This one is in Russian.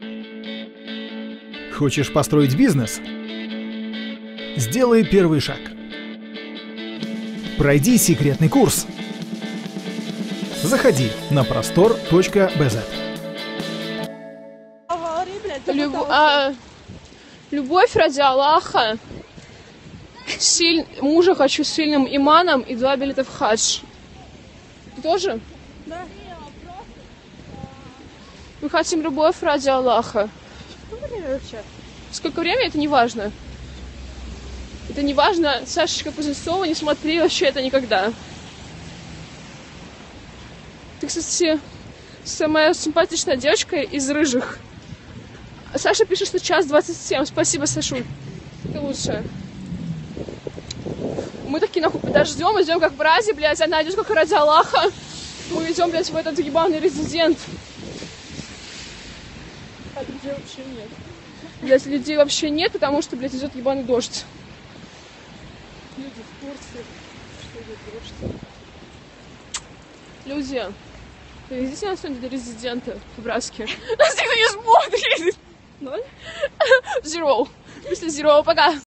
Хочешь построить бизнес? Сделай первый шаг. Пройди секретный курс. Заходи на prostor.bz. Любовь ради Аллаха. Мужа хочу с сильным иманом и 2 билета в хадж. Ты тоже? Да. Мы хотим любовь ради Аллаха. Сколько времени, это не важно. Это не важно. Сашечка Кузнецова, не смотри вообще это никогда. Ты, кстати, самая симпатичная девочка из рыжих. Саша пишет, что 1:27. Спасибо, Сашуль. Ты лучшая. Мы такие нахуй подождем, идем как в Разе, блядь, она идет как ради Аллаха. Мы идем, блядь, в этот ебаный резидент. А людей вообще нет. Блядь, людей вообще нет, потому что, блядь, идет ебаный дождь. Люди в курсе, что идет дождь. Люди, привезите нас сегодня до резидента в Браске. Нас никто не смотрит. 0? Zero. В смысле, zero, пока.